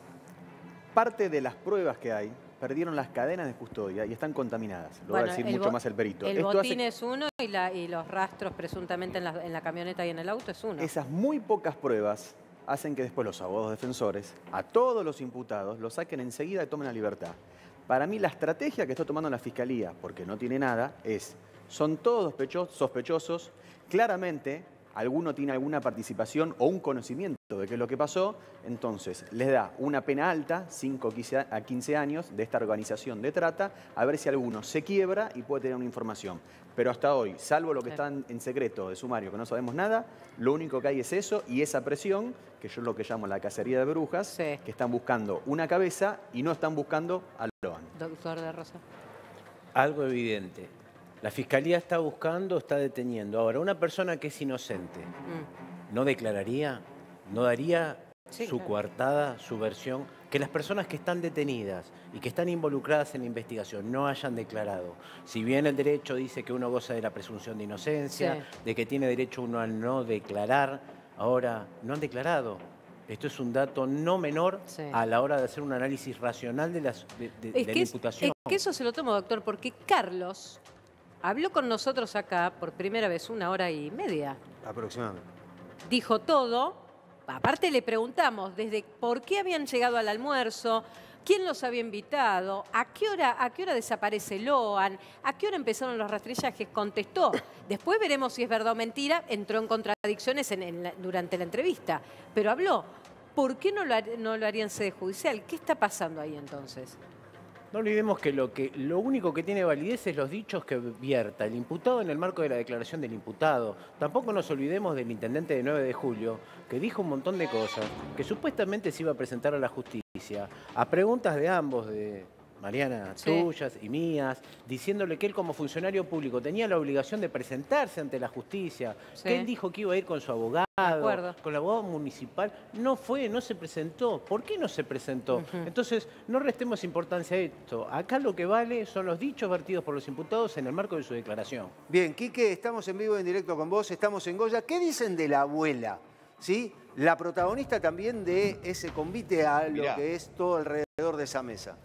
Parte de las pruebas que hay perdieron las cadenas de custodia y están contaminadas. Lo va a decir mucho más el perito. El botín es uno y los rastros presuntamente en la camioneta y en el auto es uno. Esas muy pocas pruebas hacen que después los abogados defensores a todos los imputados los saquen enseguida y tomen la libertad. Para mí la estrategia que está tomando la Fiscalía, porque no tiene nada, son todos sospechosos, claramente alguno tiene alguna participación o un conocimiento de qué es lo que pasó, entonces les da una pena alta, 5 a 15 años, de esta organización de trata, a ver si alguno se quiebra y puede tener una información. Pero hasta hoy, salvo lo que está en secreto de sumario, que no sabemos nada, lo único que hay es eso y esa presión, que yo es lo que llamo la cacería de brujas, sí, que están buscando una cabeza y no están buscando a Loan. Doctor de Rosa. Algo evidente. La Fiscalía está buscando, está deteniendo. Ahora, una persona que es inocente, ¿no declararía? ¿No daría su coartada, su versión? Que las personas que están detenidas y que están involucradas en la investigación no hayan declarado. Si bien el derecho dice que uno goza de la presunción de inocencia, sí, de que tiene derecho uno a no declarar, ahora no han declarado. Esto es un dato no menor, sí, a la hora de hacer un análisis racional de la imputación. Es que eso se lo tomo, doctor, porque Carlos habló con nosotros acá por primera vez 1 hora y media. Aproximadamente. Dijo todo. Aparte le preguntamos desde por qué habían llegado al almuerzo, quién los había invitado, a qué hora desaparece Loan, a qué hora empezaron los rastrillajes, contestó. Después veremos si es verdad o mentira, entró en contradicciones durante la entrevista, pero habló. ¿Por qué no lo harían sede judicial? ¿Qué está pasando ahí entonces? No olvidemos que lo único que tiene validez es los dichos que vierta el imputado en el marco de la declaración del imputado. Tampoco nos olvidemos del intendente de 9 de julio, que dijo un montón de cosas, que supuestamente se iba a presentar a la justicia, a preguntas de ambos, de Mariana, sí, tuyas y mías, diciéndole que él como funcionario público tenía la obligación de presentarse ante la justicia, sí, que él dijo que iba a ir con su abogado, con el abogado municipal. No fue, no se presentó. ¿Por qué no se presentó? Entonces, no restemos importancia a esto. Acá lo que vale son los dichos vertidos por los imputados en el marco de su declaración. Bien, Quique, estamos en vivo, en directo con vos, estamos en Goya. ¿Qué dicen de la abuela? ¿Sí? La protagonista también de ese convite a lo que es todo alrededor de esa mesa.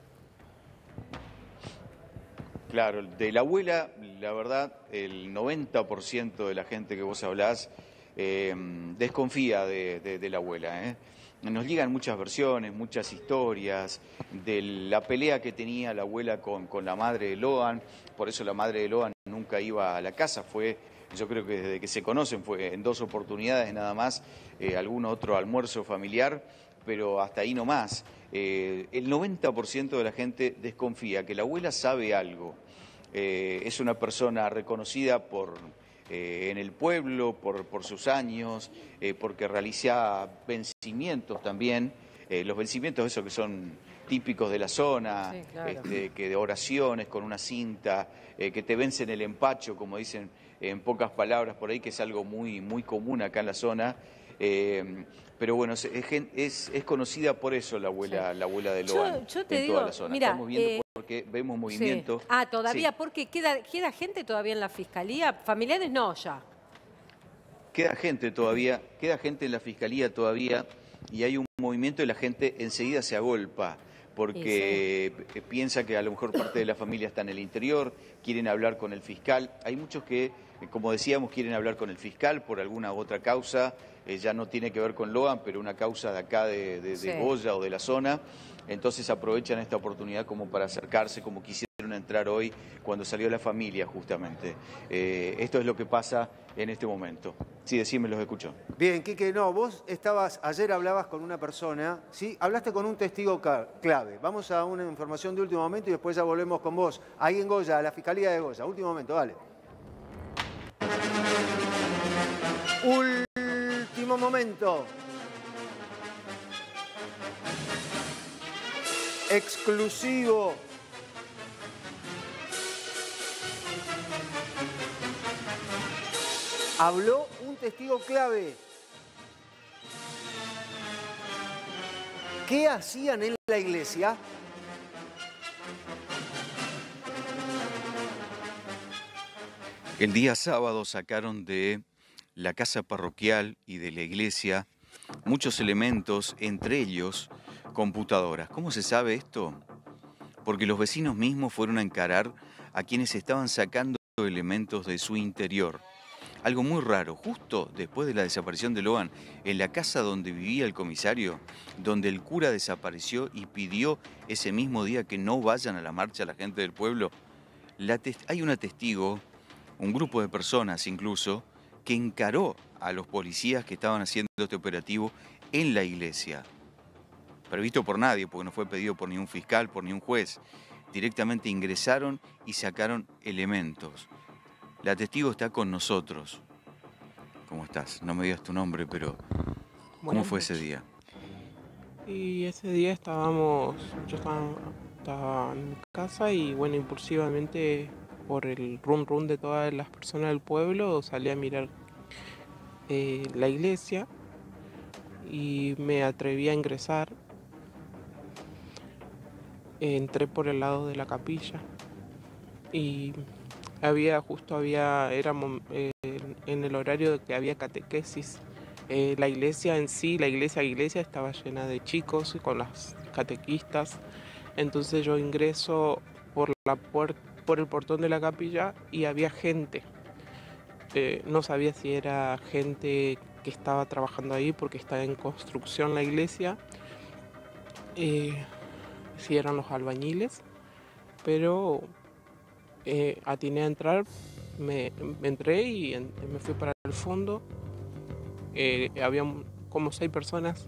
Claro, de la abuela, la verdad, el 90% de la gente que vos hablás desconfía de la abuela. Nos llegan muchas versiones, muchas historias de la pelea que tenía la abuela con la madre de Loan, por eso la madre de Loan nunca iba a la casa, yo creo que desde que se conocen fue en 2 oportunidades nada más, algún otro almuerzo familiar, pero hasta ahí no más. El 90% de la gente desconfía que la abuela sabe algo. Es una persona reconocida en el pueblo por sus años, porque realiza vencimientos también, los vencimientos esos que son típicos de la zona, sí, claro, que de oraciones con una cinta, que te vencen el empacho, como dicen en pocas palabras por ahí, que es algo muy, muy común acá en la zona. Pero bueno, es conocida por eso la abuela de Loan, yo te en digo, toda la zona. Mira, estamos viendo porque vemos movimiento. Sí. Todavía, sí, porque queda gente todavía en la Fiscalía, familiares no ya. Queda gente en la Fiscalía todavía. y hay un movimiento y la gente enseguida se agolpa, porque piensa que a lo mejor parte de la familia está en el interior, quieren hablar con el fiscal. Hay muchos que, como decíamos, quieren hablar con el fiscal por alguna u otra causa, ya no tiene que ver con Loan, pero una causa de acá de Goya o de la zona. Entonces aprovechan esta oportunidad como para acercarse, como quisieron entrar hoy cuando salió la familia justamente. Esto es lo que pasa en este momento. Sí, decime, los escucho. Bien, Quique, no, vos ayer hablabas con una persona, ¿sí? Hablaste con un testigo clave. Vamos a una información de último momento y después ya volvemos con vos. Ahí en Goya, a la Fiscalía de Goya. Último momento, dale. Último momento. Exclusivo. Habló un testigo clave. ¿Qué hacían en la iglesia? El día sábado sacaron de la casa parroquial y de la iglesia muchos elementos, entre ellos computadoras. ¿Cómo se sabe esto? Porque los vecinos mismos fueron a encarar a quienes estaban sacando elementos de su interior. Algo muy raro, justo después de la desaparición de Loan, en la casa donde vivía el comisario, donde el cura desapareció y pidió ese mismo día que no vayan a la marcha la gente del pueblo, hay una testigo, un grupo de personas incluso, que encaró a los policías que estaban haciendo este operativo en la iglesia. Previsto por nadie, porque no fue pedido por ningún fiscal, por ningún juez. Directamente ingresaron y sacaron elementos. La testigo está con nosotros. ¿Cómo estás? No me digas tu nombre, pero ¿cómo fue ese día? Y ese día yo estaba en mi casa y bueno, impulsivamente por el rum de todas las personas del pueblo salí a mirar la iglesia y me atreví a ingresar. Entré por el lado de la capilla y éramos en el horario de que había catequesis. La iglesia en sí, la iglesia estaba llena de chicos con las catequistas. Entonces yo ingreso por el portón de la capilla y había gente. No sabía si era gente que estaba trabajando ahí porque estaba en construcción la iglesia, si eran los albañiles, pero atiné a entrar, me entré y me fui para el fondo. Había como 6 personas.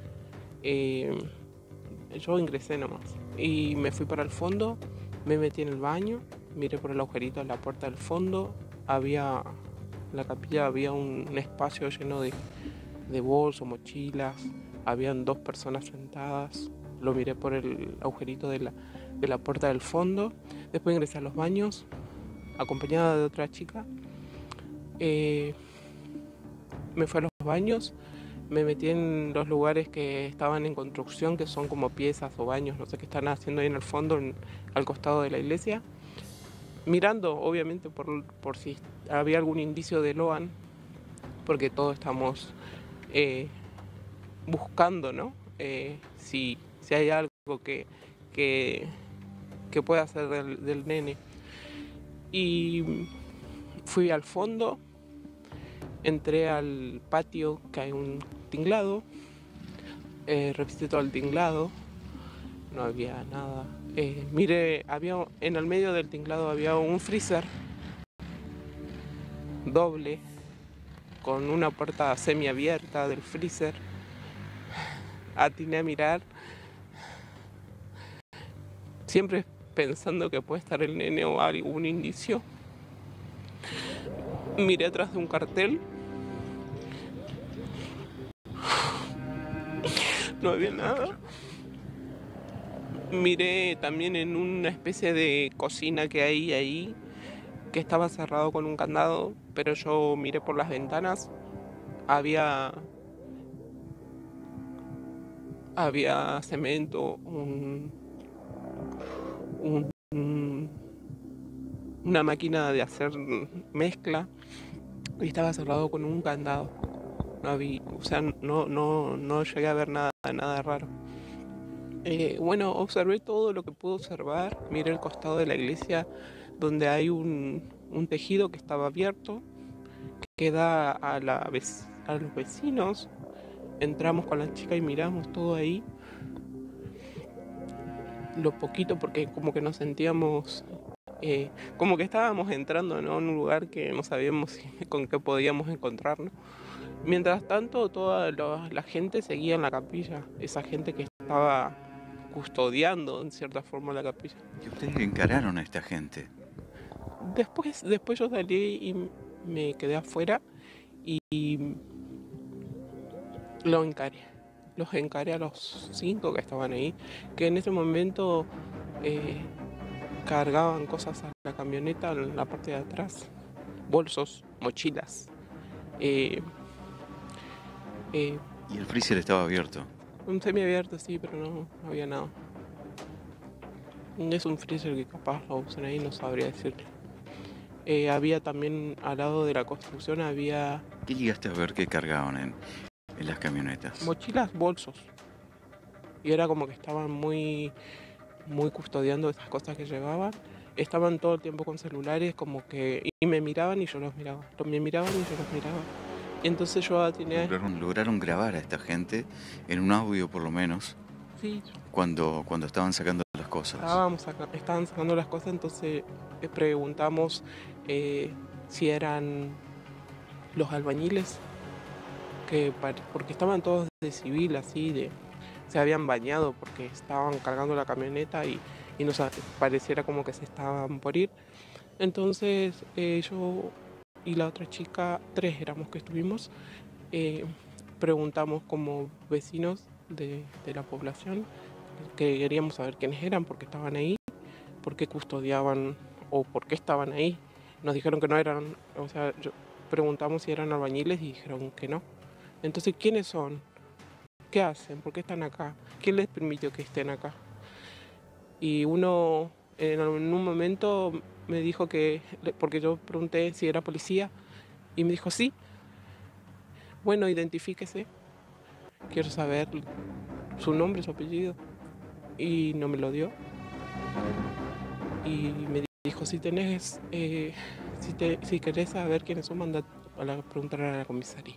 Yo ingresé nomás y me fui para el fondo, me metí en el baño, miré por el agujerito de la puerta del fondo. En la capilla había un espacio lleno de bolsos, mochilas, habían 2 personas sentadas. Lo miré por el agujerito de la puerta del fondo. Después ingresé a los baños, acompañada de otra chica. Me fui a los baños, me metí en los lugares que estaban en construcción, que son como piezas o baños, no sé qué están haciendo ahí en el fondo, al costado de la iglesia. Mirando, obviamente, por si había algún indicio de Loan, porque todos estamos buscando, ¿no? Si hay algo que pueda hacer del nene. Y fui al fondo, entré al patio, que hay un tinglado, revisé todo el tinglado, no había nada. Mire, en el medio del tinglado había un freezer doble, con una puerta semiabierta del freezer. Atiné a mirar, siempre pensando que puede estar el nene o algún indicio. Miré atrás de un cartel. No había nada. Miré también en una especie de cocina que hay ahí, que estaba cerrado con un candado, pero yo miré por las ventanas. Había cemento, una máquina de hacer mezcla y estaba cerrado con un candado. No había, o sea, no llegué a ver nada raro. Bueno, observé todo lo que pude observar. Miré el costado de la iglesia donde hay un tejido que estaba abierto, que da a los vecinos. Entramos con la chica y miramos todo ahí. Lo poquito, porque como que nos sentíamos, como que estábamos entrando, ¿no?, en un lugar que no sabíamos con qué podíamos encontrarnos. Mientras tanto, toda la gente seguía en la capilla, esa gente que estaba custodiando en cierta forma la capilla. ¿Y ustedes encararon a esta gente? Después yo salí y me quedé afuera y los encaré a los 5 que estaban ahí, que en ese momento cargaban cosas a la camioneta en la parte de atrás, bolsos, mochilas. ¿Y el freezer estaba abierto? Un semiabierto, sí, pero no había nada. Es un freezer que capaz lo usan ahí, no sabría decirle. Había también, al lado de la construcción, había... ¿Qué llegaste a ver que cargaban en las camionetas? Mochilas, bolsos. Y era como que estaban muy custodiando esas cosas que llevaban. Estaban todo el tiempo con celulares, como que... Y me miraban y yo los miraba. Me miraban y yo los miraba. Y entonces yo tenía... ¿Lograron grabar a esta gente en un audio por lo menos? Sí. Cuando estaban sacando las cosas. Estaban sacando las cosas, entonces preguntamos si eran los albañiles, porque estaban todos de civil, así, se habían bañado porque estaban cargando la camioneta y nos pareciera como que se estaban por ir. Entonces yo y la otra chica, 3 éramos que estuvimos, preguntamos como vecinos de la población, que queríamos saber quiénes eran, por qué estaban ahí, por qué custodiaban o por qué estaban ahí. Nos dijeron que no eran, o sea, preguntamos si eran albañiles y dijeron que no. Entonces, ¿quiénes son? ¿Qué hacen? ¿Por qué están acá? ¿Quién les permitió que estén acá? Y uno en un momento me dijo que, porque yo pregunté si era policía, y me dijo sí. Bueno, identifíquese. Quiero saber su nombre, su apellido. Y no me lo dio. Y me dijo, si tenés, si querés saber quiénes son, manda a preguntar a la comisaría.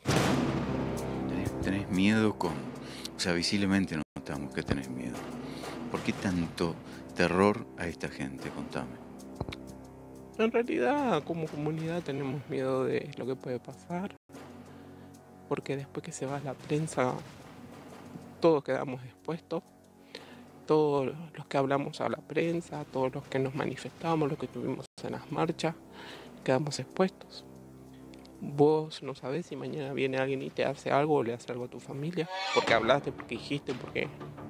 ¿Tenés miedo o sea, visiblemente notamos que tenés miedo? ¿Por qué tanto terror a esta gente? Contame. En realidad, como comunidad tenemos miedo de lo que puede pasar, porque después que se va la prensa, todos quedamos expuestos, todos los que hablamos a la prensa, todos los que nos manifestamos, los que estuvimos en las marchas, quedamos expuestos. Vos no sabés si mañana viene alguien y te hace algo o le hace algo a tu familia, porque hablaste, porque dijiste, porque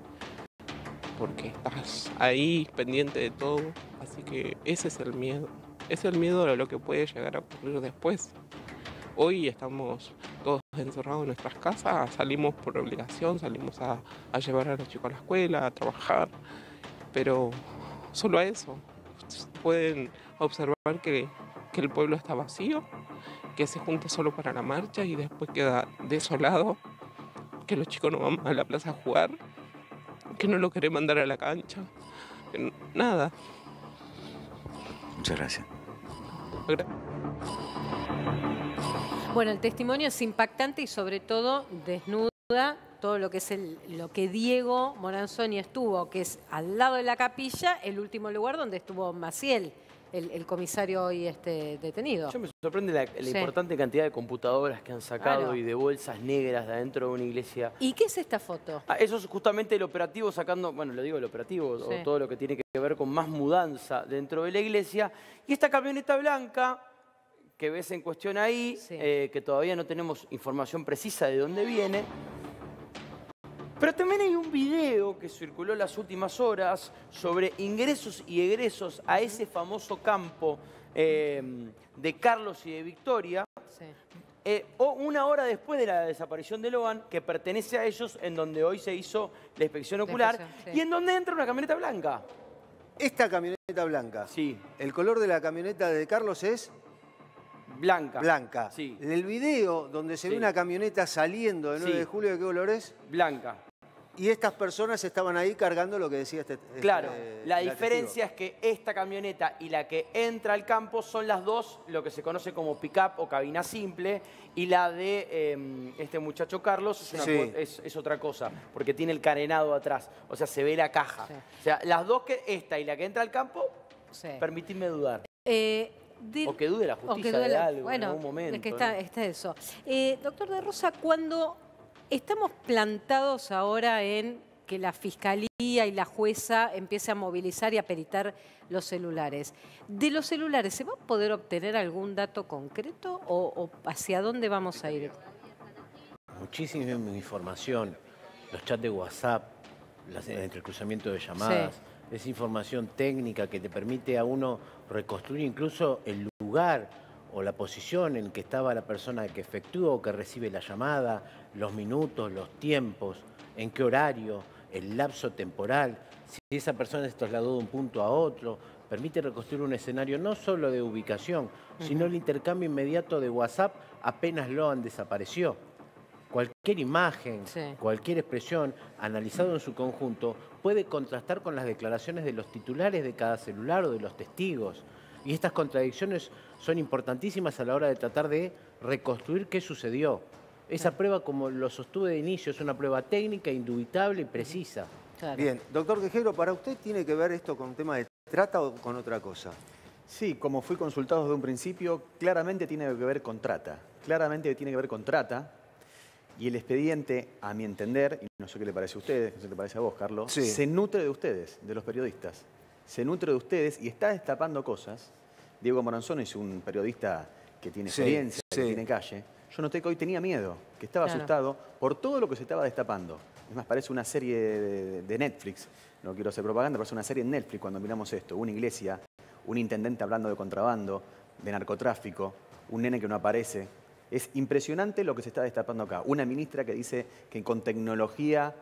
estás ahí pendiente de todo. Así que ese es el miedo. Es el miedo a lo que puede llegar a ocurrir después. Hoy estamos todos encerrados en nuestras casas, salimos por obligación, salimos a llevar a los chicos a la escuela, a trabajar, pero solo a eso. Pueden observar que el pueblo está vacío, que se junta solo para la marcha y después queda desolado, que los chicos no van a la plaza a jugar, que no lo querés mandar a la cancha, nada. Muchas gracias. Bueno, el testimonio es impactante y sobre todo desnuda todo lo que es lo que Diego Moranzoni estuvo, que es al lado de la capilla, el último lugar donde estuvo Maciel, el comisario hoy detenido. Yo me sorprende la importante cantidad de computadoras que han sacado y de bolsas negras de adentro de una iglesia. ¿Y qué es esta foto? Eso es justamente el operativo sacando, bueno, lo digo el operativo, o todo lo que tiene que ver con más mudanza dentro de la iglesia. Y esta camioneta blanca que ves en cuestión ahí, que todavía no tenemos información precisa de dónde viene. Pero también hay un video que circuló en las últimas horas sobre ingresos y egresos a ese famoso campo de Carlos y de Victoria, o una hora después de la desaparición de Loan, que pertenece a ellos, en donde hoy se hizo la inspección ocular, y en donde entra una camioneta blanca. Esta camioneta blanca. Sí. ¿El color de la camioneta de Carlos es? Blanca. Blanca. Sí. El video donde se ve una camioneta saliendo del 9 de julio, ¿de qué color es? Blanca. Y estas personas estaban ahí cargando lo que decía este Claro, la testigo. diferencia es que esta camioneta y la que entra al campo son las dos, lo que se conoce como pick-up o cabina simple, y la de este muchacho Carlos es otra cosa, porque tiene el carenado atrás, o sea, se ve la caja. O sea, las dos, esta y la que entra al campo, permitidme dudar. O que dude la justicia de algo en algún momento. Es que está eso. Doctor de Rosa, cuando estamos plantados ahora en que la Fiscalía y la jueza empiece a movilizar y a peritar los celulares, ¿de los celulares se va a poder obtener algún dato concreto o hacia dónde vamos a ir? Muchísima información, los chats de WhatsApp, entre el cruzamiento de llamadas, es información técnica que te permite a uno reconstruir incluso el lugar o la posición en que estaba la persona que efectúa o que recibe la llamada, los minutos, los tiempos, en qué horario, el lapso temporal, si esa persona se trasladó de un punto a otro, permite reconstruir un escenario no solo de ubicación, sino el intercambio inmediato de WhatsApp apenas Loan desapareció. Cualquier imagen, cualquier expresión, analizado en su conjunto, puede contrastar con las declaraciones de los titulares de cada celular o de los testigos. Y estas contradicciones son importantísimas a la hora de tratar de reconstruir qué sucedió. Esa prueba, como lo sostuve de inicio, es una prueba técnica, indubitable y precisa. Bien, doctor Quejero, ¿para usted tiene que ver esto con un tema de trata o con otra cosa? Sí, como fui consultado desde un principio, claramente tiene que ver con trata. Claramente tiene que ver con trata. Y el expediente, a mi entender, y no sé qué le parece a ustedes, no sé qué le parece a vos, Carlos, se nutre de ustedes, de los periodistas. Se nutre de ustedes y está destapando cosas. Diego Moranzón es un periodista que tiene experiencia, que tiene calle. Yo noté que hoy tenía miedo, que estaba asustado por todo lo que se estaba destapando. Es más, parece una serie de Netflix. No quiero hacer propaganda, pero es una serie en Netflix cuando miramos esto. Una iglesia, un intendente hablando de contrabando, de narcotráfico, un nene que no aparece. Es impresionante lo que se está destapando acá. Una ministra que dice que con tecnología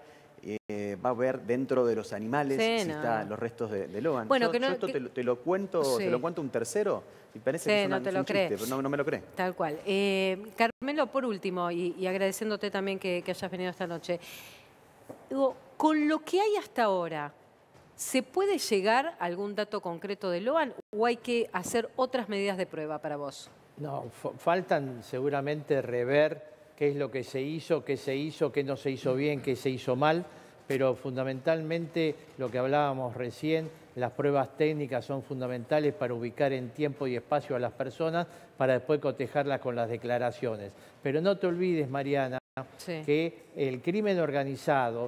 va a ver dentro de los animales si están los restos de Loan. Bueno, yo esto te lo cuento un tercero y parece que es un chiste, pero no me lo cree. Tal cual. Carmelo, por último, y agradeciéndote también que hayas venido esta noche, digo, con lo que hay hasta ahora, ¿se puede llegar a algún dato concreto de Loan o hay que hacer otras medidas de prueba para vos? No, faltan seguramente rever qué es lo que se hizo, qué no se hizo bien, qué se hizo mal, pero fundamentalmente lo que hablábamos recién, las pruebas técnicas son fundamentales para ubicar en tiempo y espacio a las personas para después cotejarlas con las declaraciones. Pero no te olvides, Mariana, que el crimen organizado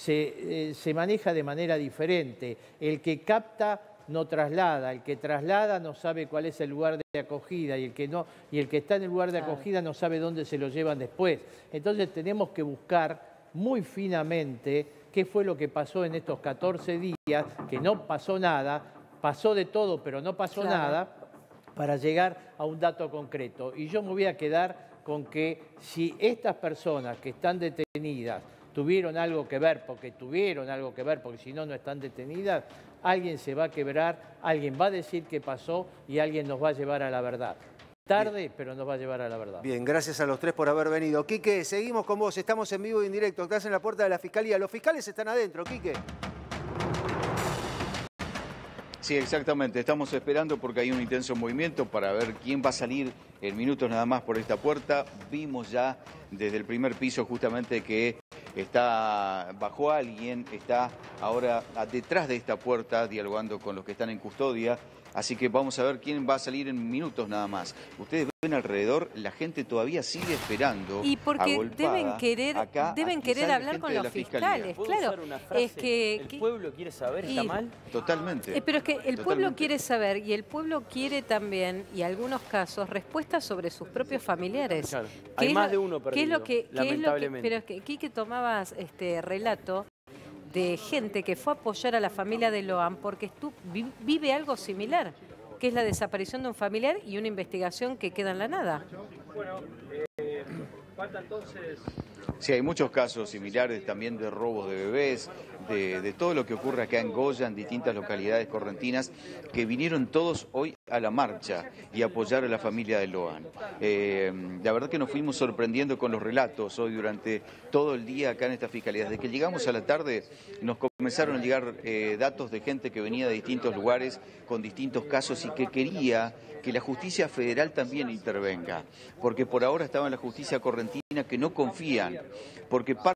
se maneja de manera diferente. El que capta no traslada, el que traslada no sabe cuál es el lugar de acogida y el que está en el lugar de acogida no sabe dónde se lo llevan después. Entonces tenemos que buscar muy finamente qué fue lo que pasó en estos 14 días, que no pasó nada, pasó de todo pero no pasó nada, para llegar a un dato concreto. Y yo me voy a quedar con que si estas personas que están detenidas tuvieron algo que ver, porque si no, no están detenidas, alguien se va a quebrar, alguien va a decir qué pasó y alguien nos va a llevar a la verdad. Tarde, pero nos va a llevar a la verdad. Bien, gracias a los tres por haber venido. Quique, seguimos con vos, estamos en vivo y en directo, estás en la puerta de la Fiscalía. Los fiscales están adentro, Quique. Sí, exactamente. Estamos esperando porque hay un intenso movimiento para ver quién va a salir en minutos nada más por esta puerta. Vimos ya desde el primer piso justamente que bajó alguien, está ahora detrás de esta puerta dialogando con los que están en custodia. Así que vamos a ver quién va a salir en minutos nada más. Ustedes ven alrededor, la gente todavía sigue esperando. Y porque deben querer hablar con los fiscales, claro. Es que el pueblo quiere saber, ¿está mal? Totalmente. Pero es que el pueblo quiere saber y el pueblo quiere también, y en algunos casos, respuestas sobre sus propios familiares. Claro. Hay más de uno perdido, lamentablemente. Pero es que, Quique, tomabas relato de gente que fue a apoyar a la familia de Loan porque vive algo similar, que es la desaparición de un familiar y una investigación que queda en la nada. Bueno, Falta entonces... Sí, hay muchos casos similares también de robos de bebés, de todo lo que ocurre acá en Goya, en distintas localidades correntinas, que vinieron todos hoy a la marcha y a apoyar a la familia de Loan. La verdad que nos fuimos sorprendiendo con los relatos hoy durante todo el día acá en esta fiscalía. Desde que llegamos a la tarde nos comenzaron a llegar datos de gente que venía de distintos lugares con distintos casos y que quería que la justicia federal también intervenga, porque por ahora estaba en la justicia correntina que no confían, porque